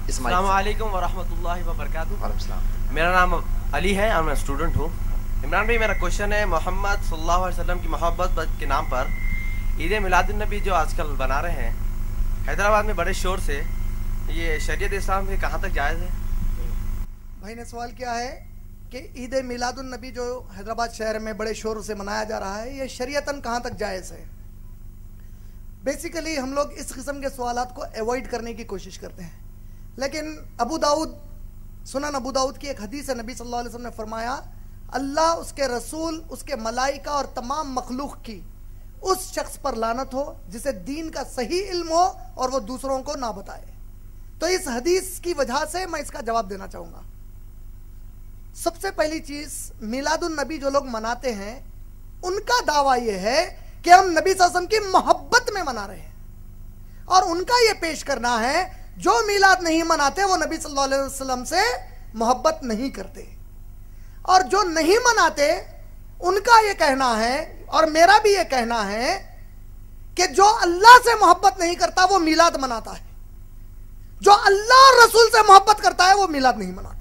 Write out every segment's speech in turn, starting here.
अस्सलाम वालेकुम वरहमतुल्लाहि वबरकातुहू। मेरा नाम अली है और मैं स्टूडेंट हूँ। इमरान भाई, मेरा क्वेश्चन है मोहम्मद सल्लल्लाहु अलैहि वसल्लम की मोहब्बत के नाम पर ईद मिलादुन्नबी जो आजकल बना रहे हैं हैदराबाद में बड़े शोर से, ये शरीयत इस्लाम में कहाँ तक जायज़ है? भाई ने सवाल किया है कि ईद मिलादुन्नबी जो हैदराबाद शहर में बड़े शोर से मनाया जा रहा है, ये शरीयतन कहाँ तक जायज़ है। बेसिकली हम लोग इस किस्म के सवालात को अवॉइड करने की कोशिश करते हैं, लेकिन सुनन अबू दाऊद की एक हदीस है, नबी सल्लल्लाहु अलैहि वसल्लम ने फरमाया, अल्लाह, उसके रसूल, उसके मलाइका और तमाम मखलूक की उस शख्स पर लानत हो जिसे दीन का सही इल्म हो और वो दूसरों को ना बताए। तो इस हदीस की वजह से मैं इसका जवाब देना चाहूंगा। सबसे पहली चीज, मिलादुन नबी जो लोग मनाते हैं उनका दावा यह है कि हम नबी सल्लल्लाहु अलैहि वसल्लम की मोहब्बत में मना रहे हैं, और उनका यह पेश करना है जो मिलाद नहीं मनाते वो नबी सल्लल्लाहु अलैहि वसल्लम से मोहब्बत नहीं करते। और जो नहीं मनाते उनका यह कहना है, और मेरा भी यह कहना है, कि जो अल्लाह से मोहब्बत नहीं करता वो मिलाद मनाता है, जो अल्लाह और रसूल से मोहब्बत करता है वो मिलाद नहीं मनाता।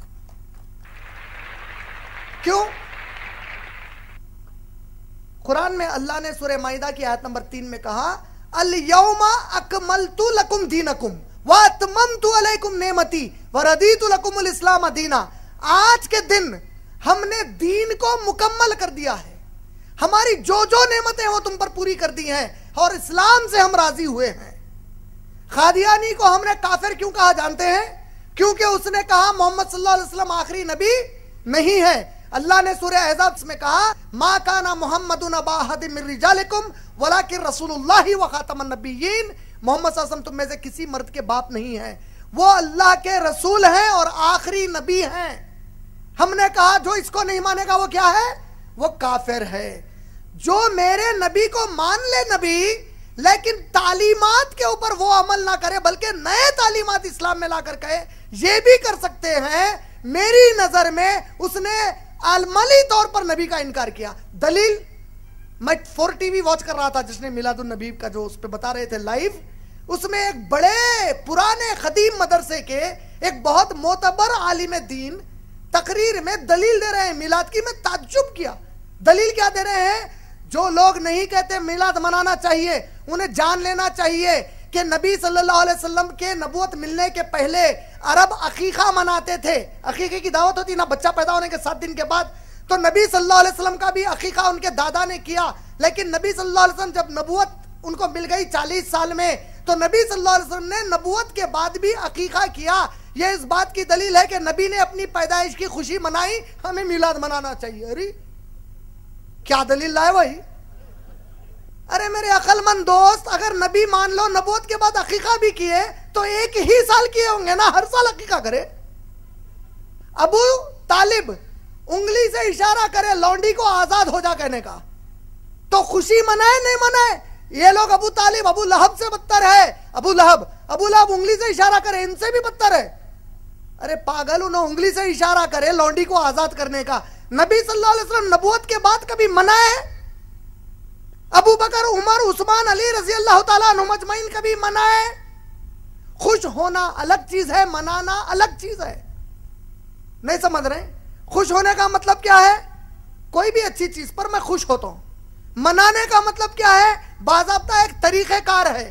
क्यों? कुरान में अल्लाह ने सूरह माइदा की आयत नंबर 3 में कहा, अल यौमा अकमलतु लकुम दीनकुम व अतममतु अलैकुम नेमती व रदीतु लकुमुल इस्लाम दीना। आज के दिन हमने दीन को मुकम्मल कर दिया है, हमारी जो जो नेमतें वो तुम पर पूरी कर दी हैं, और इस्लाम से हम राजी हुए हैं। कादियानी को हमने काफिर क्यों कहा जानते हैं? क्योंकि उसने कहा मोहम्मद सल्लल्लाहु अलैहि वसल्लम आखिरी नबी नहीं है। अल्लाह ने सूरह अहज़ाब में कहा, मा काना मुहम्मदुन अबा अहदिम मिन रिजालिकुम वलाकिन रसूलुल्लाहि व खातमुन नबिय्यीन। मोहम्मद सल्लल्लाहु अलैहि वसल्लम तुम में से किसी मर्द के बाप नहीं है, वो अल्लाह के रसूल हैं और आखिरी नबी हैं। हमने कहा जो इसको नहीं मानेगा वो क्या है? वो काफिर है। जो मेरे नबी को मान ले नबी, लेकिन तालीमात के ऊपर वो अमल ना करे बल्कि नए तालीमात इस्लाम में लाकर कहे, ये भी कर सकते हैं। मेरी नजर में उसने अलमली तौर पर नबी का इनकार किया। दलील, मैं 4 टीवी वॉच कर रहा था जिसने मिलादुन नबी का जो उस पे बता रहे थे लाइव, उसमें एक बड़े पुराने खदीम मदरसे के एक बहुत मोतबर आलिम दीन तकरीर में दलील दे रहे हैं मिलाद की। मैं ताज्जुब किया। दलील क्या दे रहे हैं? जो लोग नहीं कहते मिलाद मनाना चाहिए, उन्हें जान लेना चाहिए कि नबी सल्लल्लाहु अलैहि वसल्लम के नबूवत मिलने के पहले अरब अकीका मनाते थे। अकीके की दावत होती ना बच्चा पैदा होने के 7 दिन के बाद, तो नबी सल्लल्लाहु अलैहि वसल्लम का भी अकीका उनके दादा ने किया। लेकिन नबी सल्लल्लाहु अलैहि वसल्लम जब नबूवत उनको मिल गई 40 साल में, तो नबी सल्लल्लाहु अलैहि वसल्लम ने नबूवत के बाद भी अकीका किया। यह इस बात की दलील है कि नबी ने अपनी पैदाइश की खुशी मनाई, हमें मिलाद मनाना चाहिए। अरे क्या दलील लाए भाई? अरे मेरे अक्लमंद दोस्त, अगर नबी मान लो नबूवत के बाद अकीका भी किए तो एक ही साल किए होंगे ना, हर साल अकीका करे। अबू तालिब उंगली से इशारा करे लौंडी को आजाद हो जा कहने का, तो खुशी मनाए नहीं मनाए? ये लोग अबू तालिब अबू लहब से बदतर है। अबू लहब उंगली से इशारा करे, इनसे भी बदतर है। अरे पागल, उन्हें उंगली से इशारा करे लौंडी को आजाद करने का। नबी सल्लल्लाहु अलैहि वसल्लम नबूवत के बाद कभी मनाए? अबू बकर, उमर, उस्मान, अली रजी अल्लाह ताला अन्हुम अजमईन कभी मनाए? खुश होना अलग चीज है, मनाना अलग चीज है। नहीं समझ रहे? खुश होने का मतलब क्या है? कोई भी अच्छी चीज पर मैं खुश होता हूं। मनाने का मतलब क्या है? बाज़ाब्ता एक तरीक़ेकार है।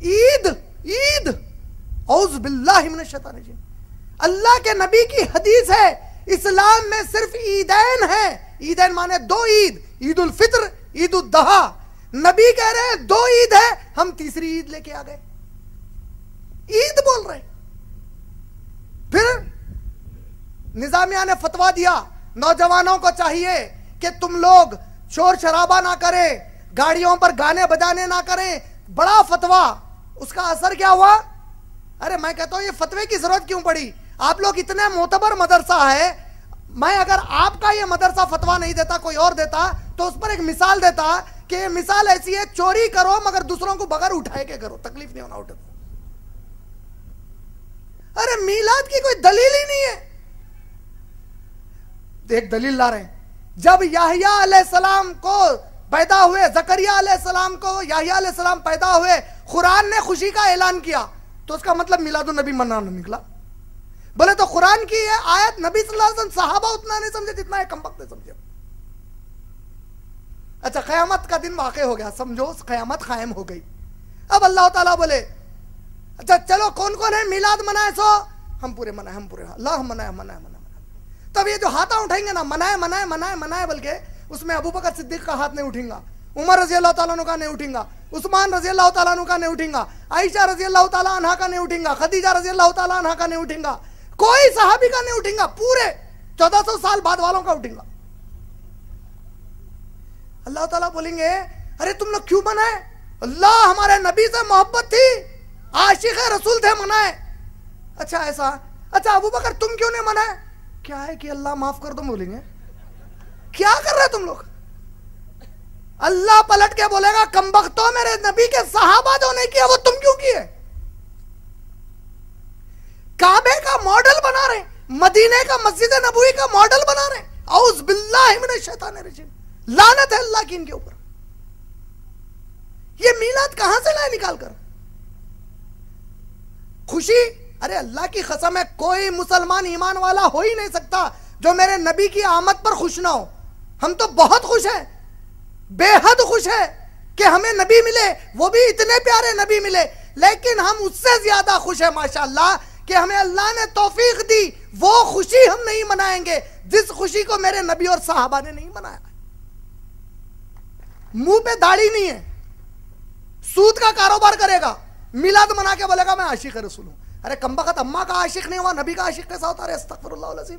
ईद औज़ बिल्लाहि मिनश शैतानिर रजीम। अल्लाह के नबी की हदीस है, इस्लाम में सिर्फ ईदैन है। ईदैन माने 2 ईद, ईद उल फित्र, ईद उल दहा। नबी कह रहे हैं 2 ईद है, हम तीसरी ईद लेके आ गए। ईद बोल रहे। फिर निजामिया ने फतवा दिया, नौजवानों को चाहिए कि तुम लोग शोर शराबा ना करें, गाड़ियों पर गाने बजाने ना करें। बड़ा फतवा, उसका असर क्या हुआ? अरे मैं कहता हूं ये फतवे की जरूरत क्यों पड़ी? आप लोग इतने मोतबर मदरसा है, मैं अगर आपका ये मदरसा फतवा नहीं देता, कोई और देता, तो उस पर एक मिसाल देता कि मिसाल ऐसी है, चोरी करो मगर दूसरों को बगैर उठाए के करो, तकलीफ नहीं होना उठे। अरे मिलाद की कोई दलील ही नहीं है। एक दलील ला रहे हैं, जब याहिया अलैहिस्सलाम को पैदा हुए, जकरिया अलैहिस्सलाम को याहिया अलैहिस्सलाम पैदा हुए, कुरान ने खुशी का ऐलान किया, तो उसका मतलब मिलादुन नबी मनाना निकला। बोले तो कुरान की ये आयत नबी सल्लल्लाहु अलैहि वसल्लम सहाबा उतना नहीं समझे जितना है कमबख्त समझे। अच्छा, क़यामत का दिन वाक़े हो गया, समझो क़यामत कायम हो गई। अब अल्लाह ताला बोले अच्छा चलो कौन कौन है मिलाद मनाए, सो हम पूरे मनाए, हम पूरे, अल्लाह मनाए मनाए मनाए। तब ये जो हाथा उठाएंगे ना, मनाए मनाए मनाए मनाए बोल के, उसमें अबू बकर सिद्दीक का हाथ नहीं उठेगा, उमर रजी अल्लाह ताला अन्हु का नहीं उठेगा, उस्मान रजी अल्लाह ताला अन्हु का नहीं उठेगा, आयशा रजी अल्लाह ताला अन्हा का नहीं उठेगा, खदीजा रजी अल्लाह ताला अन्हा का नहीं उठेगा, कोई सहाबी का नहीं उठेगा, पूरे 1400 साल बाद वालों का उठेगा। अल्लाह ताला बोलेंगे अरे तुम लोग क्यों मनाए? अल्लाह हमारे नबी से मोहब्बत थी, आशिक रसूल थे, मनाए। अच्छा ऐसा, अच्छा अबू बकर तुम क्यों नहीं मनाए? क्या है कि अल्लाह माफ कर दो, बोलेंगे क्या कर रहे तुम लोग? अल्लाह पलट के बोलेगा कमबख्तो, मेरे नबी के सहाबा जो नहीं किया वो तुम क्यों किए? काबे का मॉडल बना रहे, मदीने का मस्जिद नबवी का मॉडल बना रहे। औज़ बिल्लाहि मिनश शैतानिर रजीम, लानत है अल्लाह की इनके ऊपर। ये मीलाद कहां से लाए निकाल कर? खुशी, अरे अल्लाह की कसम है कोई मुसलमान ईमान वाला हो ही नहीं सकता जो मेरे नबी की आमद पर खुश ना हो। हम तो बहुत खुश हैं, बेहद खुश है कि हमें नबी मिले, वो भी इतने प्यारे नबी मिले, लेकिन हम उससे ज्यादा खुश है माशाअल्लाह कि हमें अल्लाह ने तौफीक दी। वो खुशी हम नहीं मनाएंगे जिस खुशी को मेरे नबी और साहबा ने नहीं मनाया। मुंह पे दाढ़ी नहीं है, सूद का कारोबार करेगा, मिलाद मना के बोलेगा मैं आशिक रसूल हूं। अरे कमबख्त, अम्मा का आशिक नहीं हुआ, नबी का आशिक कैसा होता है? अस्तगफिरुल्लाह अज़ीम।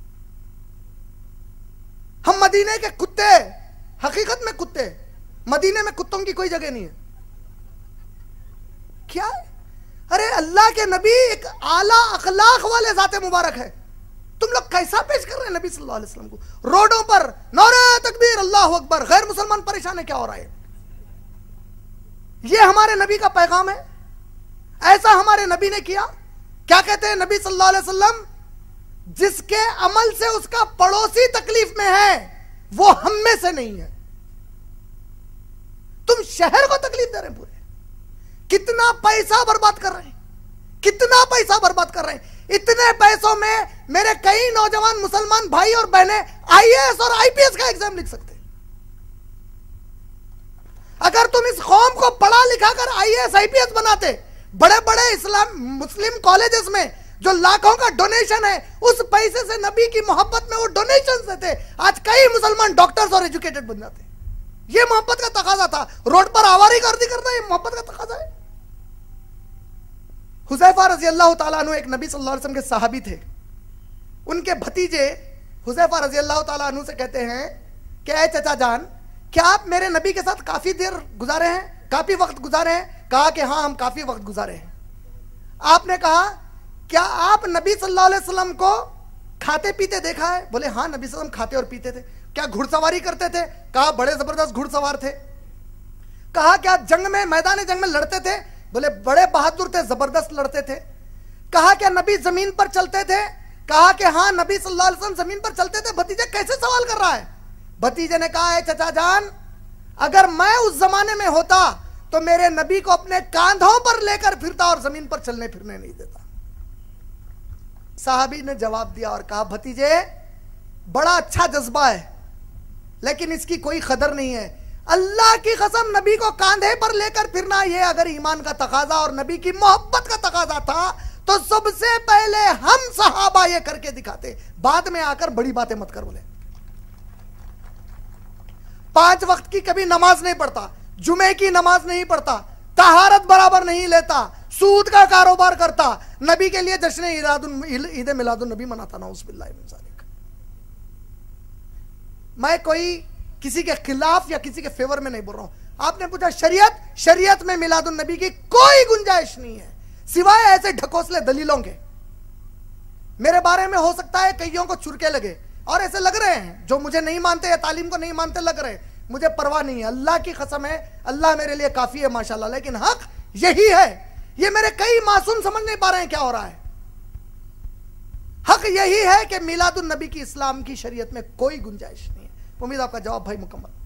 हम मदीने के कुत्ते, हकीकत में कुत्ते, मदीने में कुत्तों की कोई जगह नहीं है। क्या है? अरे अल्लाह के नबी एक आला अखलाक वाले जाते मुबारक है, तुम लोग कैसा पेश कर रहे हैं नबी सल्लल्लाहु अलैहि वसल्लम को? रोडों पर नारे तकबीर, अल्लाहु अकबर, गैर मुसलमान परेशान है, क्या हो रहा है? ये हमारे नबी का पैगाम है? ऐसा हमारे नबी ने किया? क्या कहते हैं नबी सल्लल्लाहु अलैहि वसल्लम? जिसके अमल से उसका पड़ोसी तकलीफ में है वो हम में से नहीं है। तुम शहर को तकलीफ दे रहे हैं पूरे। कितना पैसा बर्बाद कर रहे हैं, कितना पैसा बर्बाद कर रहे हैं। इतने पैसों में मेरे कई नौजवान मुसलमान भाई और बहनें आईएएस और आईपीएस का एग्जाम लिख सकते हैं। अगर तुम इस कौम को पढ़ा लिखा कर आईएएस आईपीएस बनाते, बड़े बड़े इस्लाम मुस्लिम कॉलेजेस में जो लाखों का डोनेशन है, उस पैसे से नबी की मोहब्बत में वो डोनेशन देते, आज कई मुसलमान डॉक्टर्स और एजुकेटेड बन जाते। ये मोहब्बत का तकाजा था। रोड पर आवारागर्दी करना ये मोहब्बत का तकाजा है। हुज़ैफा रज़ी अल्लाह ताला अन्हु एक नबी सल्लल्लाहु अलैहि वसल्लम के सहाबी थे। उनके भतीजे हुज़ैफा रज़ी अल्लाह ताला अन्हु से कहते हैं कि ऐ चचा जान, क्या आप मेरे नबी के साथ काफी देर गुजारे हैं, काफी वक्त गुजारे हैं? कहा कि हाँ हम काफी वक्त गुजारे हैं। आपने कहा क्या आप नबी सल्लल्लाहु अलैहि वसल्लम को खाते पीते देखा है? बोले हाँ नबी सल्लल्लाहु अलैहि वसल्लम खाते और पीते थे। क्या घुड़सवारी करते थे? कहा बड़े जबरदस्त घुड़सवार थे। कहा क्या जंग में, मैदान जंग में लड़ते थे? बोले बड़े बहादुर थे, जबरदस्त लड़ते थे। कहा क्या नबी जमीन पर चलते थे? कहा कि हाँ नबी सल्लल्लाहु अलैहि वसल्लम जमीन पर चलते थे। भतीजे कैसे सवाल कर रहा है? भतीजे ने कहा है चचा जान, अगर मैं उस जमाने में होता तो मेरे नबी को अपने कांधों पर लेकर फिरता और जमीन पर चलने फिरने नहीं देता। साहबी ने जवाब दिया और कहा भतीजे बड़ा अच्छा जज्बा है, लेकिन इसकी कोई कदर नहीं है। अल्लाह की कसम, नबी को कांधे पर लेकर फिरना ये अगर ईमान का तकाजा और नबी की मोहब्बत का तकाजा था तो सबसे पहले हम सहाबा ये करके दिखाते, बाद में आकर बड़ी बातें मत कर। बोले 5 वक्त की कभी नमाज नहीं पढ़ता, जुमे की नमाज नहीं पढ़ता, तहारत बराबर नहीं लेता, सूद का कारोबार करता, नबी के लिए जश्न ईद मिलादुन नबी मनाता। नाउज़ुबिल्लाहि मिन ज़ालिक। मैं कोई किसी के खिलाफ या किसी के फेवर में नहीं बोल रहा हूं। आपने पूछा शरीयत में मिलादुन नबी की कोई गुंजाइश नहीं है सिवाय ऐसे ढकोसले दलीलों के। मेरे बारे में हो सकता है कईयों को चुरके लगे और ऐसे लग रहे हैं जो मुझे नहीं मानते या तालीम को नहीं मानते लग रहे हैं, मुझे परवाह नहीं है। अल्लाह की कसम है, अल्लाह मेरे लिए काफी है माशाल्लाह। लेकिन हक यही है, ये मेरे कई मासूम समझ नहीं पा रहे हैं क्या हो रहा है। हक यही है कि मिलादुन नबी की इस्लाम की शरीयत में कोई गुंजाइश नहीं है। उम्मीद आपका जवाब भाई मुकम्मल।